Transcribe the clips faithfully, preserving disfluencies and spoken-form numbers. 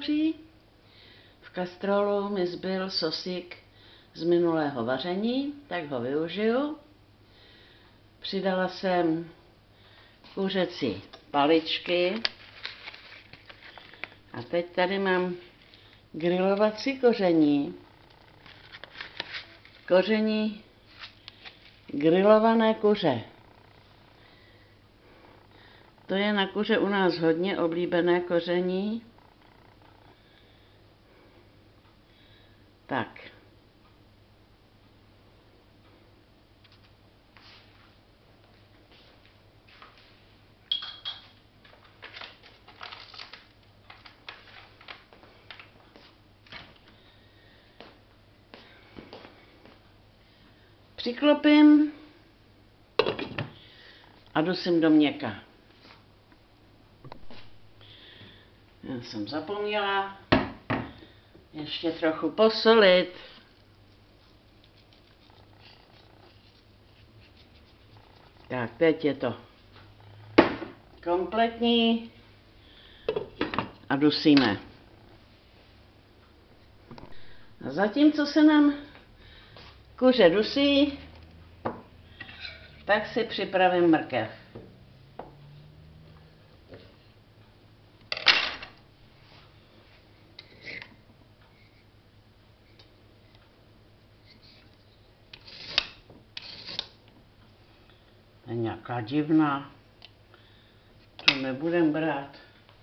hoří. V kastrolu mi zbyl sosík z minulého vaření, tak ho využiju. Přidala jsem kuřecí paličky. A teď tady mám grilovací koření. Koření grilované kuře. To je na kuře u nás hodně oblíbené koření. Tak. Přiklopím a dusím do měka. Já jsem zapomněla ještě trochu posolit. Tak, teď je to kompletní a dusíme. A zatímco se nám kuře dusí, tak si připravím mrkev. To je nějaká divná. To nebudem brát.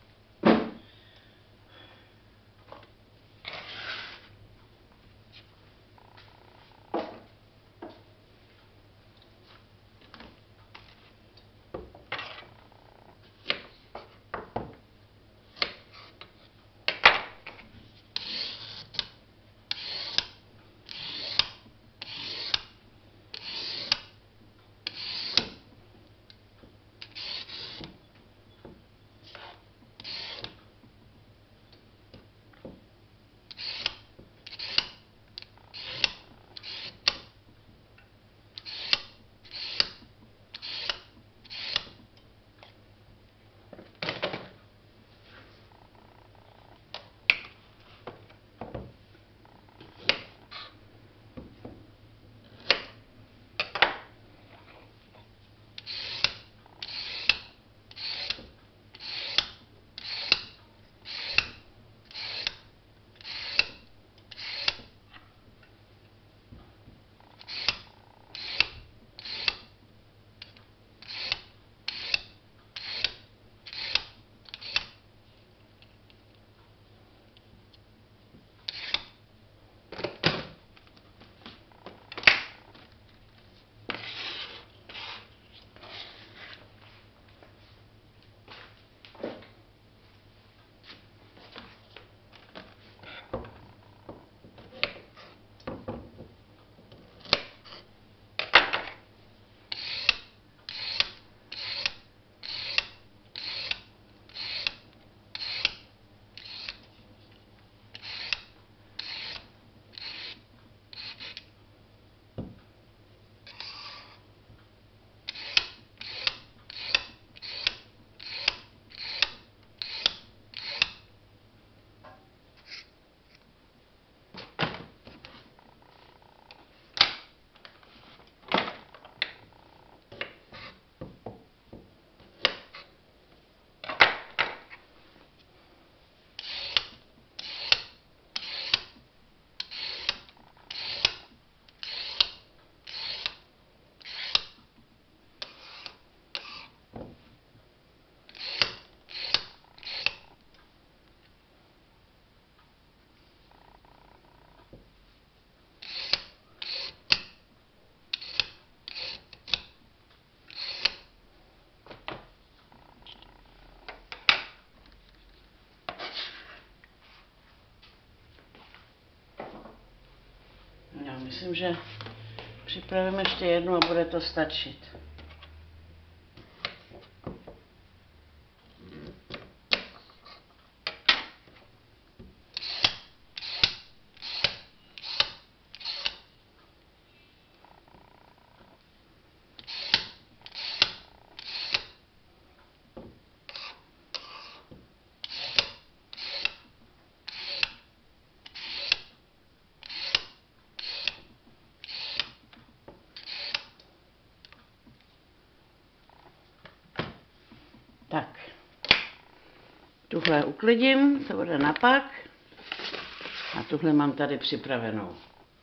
Já myslím, že připravím ještě jednu a bude to stačit. tuhle uklidím, to bude napak. A tuhle mám tady připravenou.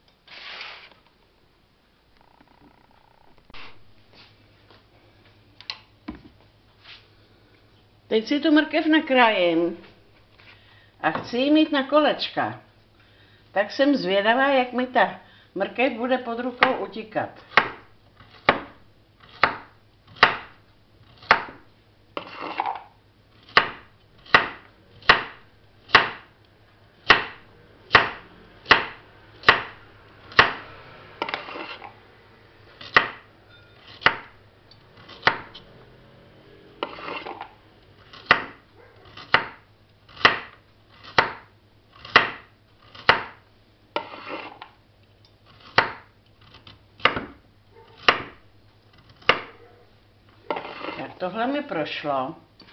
Teď si tu mrkev nakrájím a chci ji mít na kolečka. Tak jsem zvědavá, jak mi ta mrkev bude pod rukou utíkat. Tak tohle mi prošlo.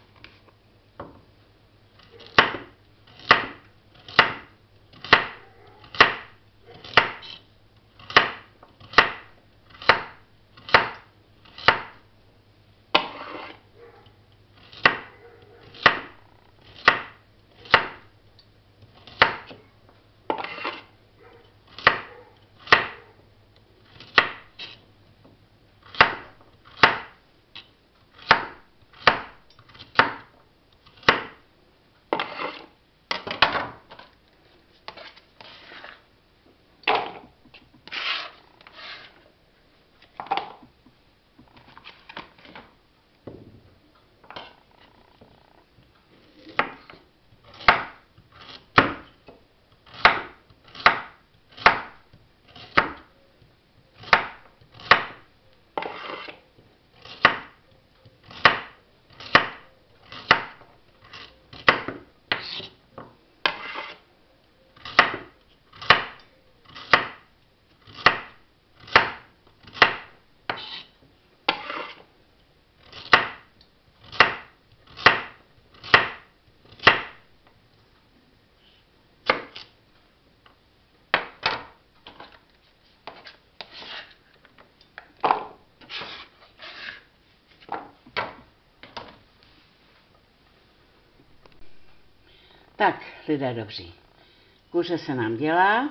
Tak, lidé dobří. Kuře se nám dělá.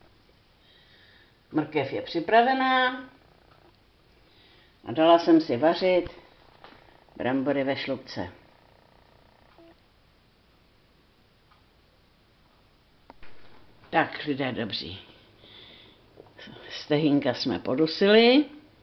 Mrkev je připravená. A dala jsem si vařit brambory ve šlupce. Tak, lidé dobří. Stehínka jsme podusili.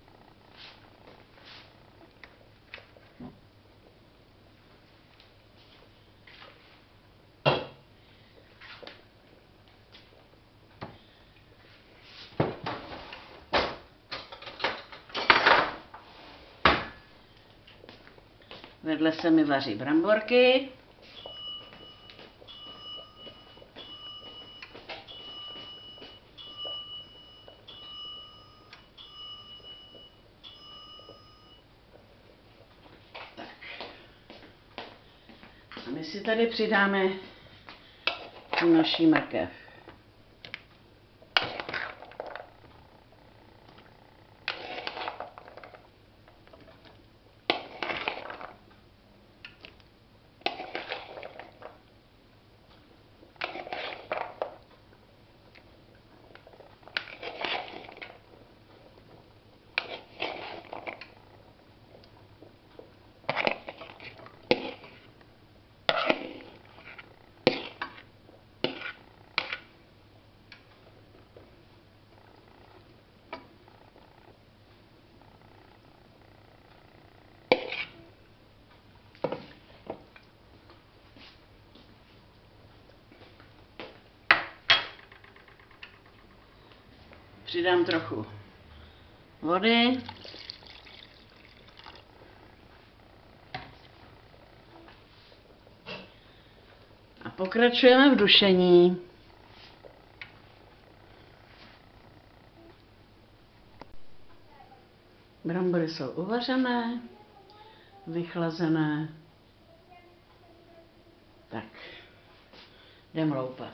Vedle se mi vaří bramborky. Tak. A my si tady přidáme tu naší mrkev. Přidám trochu vody. A pokračujeme v dušení. Brambory jsou uvařené, vychlazené. Tak, jdem loupat.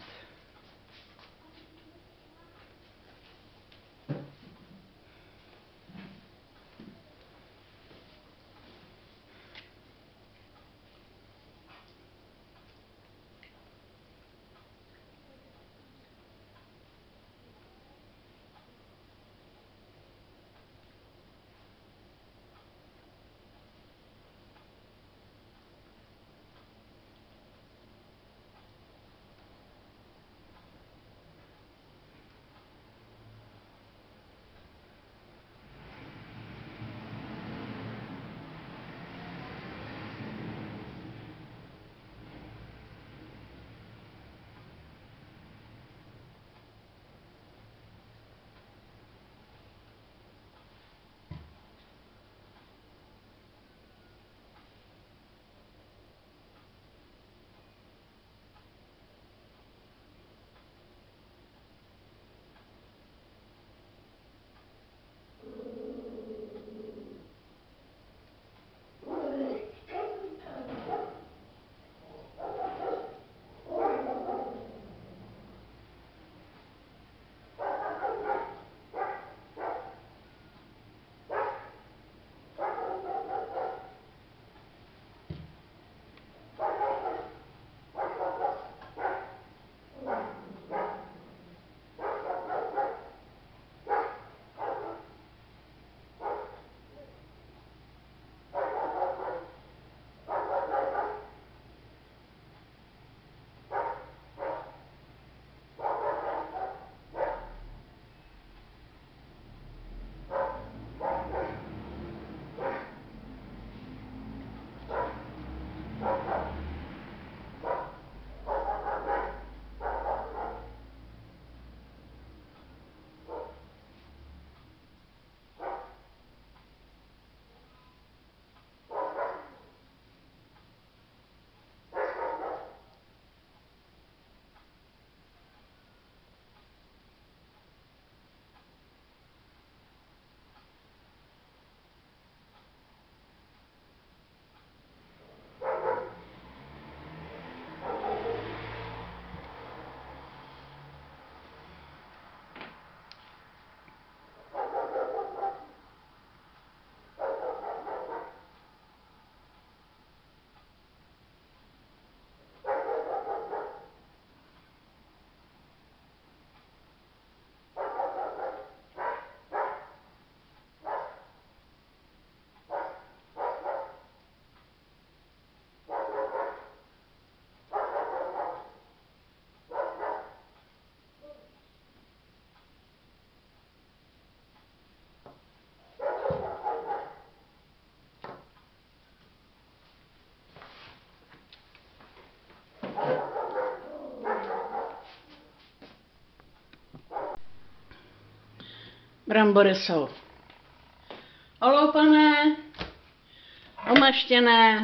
Brambory jsou oloupané, omaštěné,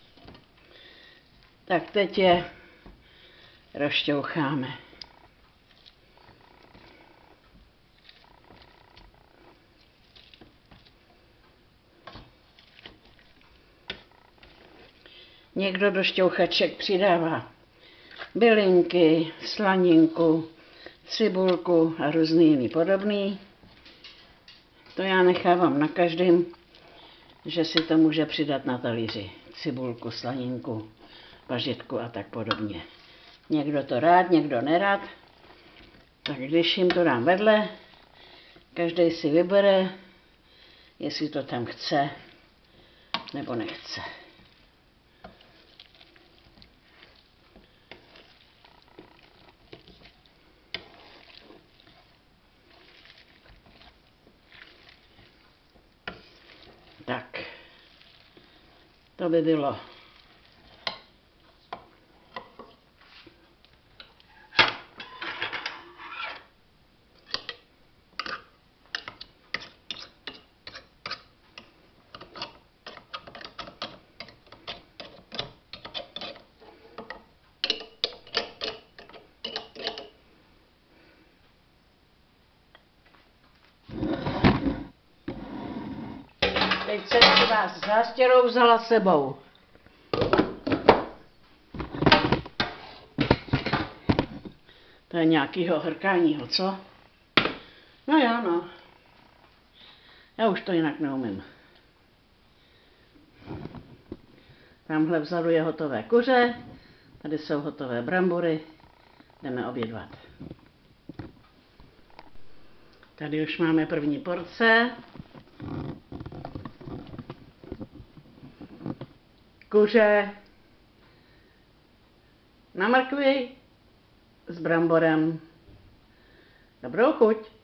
tak teď je rozšťoucháme. Někdo do šťouchaček přidává bylinky, slaninku, cibulku a různý jiný podobný. To já nechávám na každém, že si to může přidat na talíři. Cibulku, slaninku, pařitku a tak podobně. Někdo to rád, někdo nerad. Tak když jim to dám vedle, každý si vybere, jestli to tam chce nebo nechce. Tak, to by bylo. Teď jsem si vás s zástěrou vzala sebou. To je nějakýho hrkáního, co? No já no. Já už to jinak neumím. Tamhle vzadu je hotové kuře, tady jsou hotové brambory, jdeme obědvat. Tady už máme první porce. Kuře na mrkvi s bramborem. Dobrou chuť.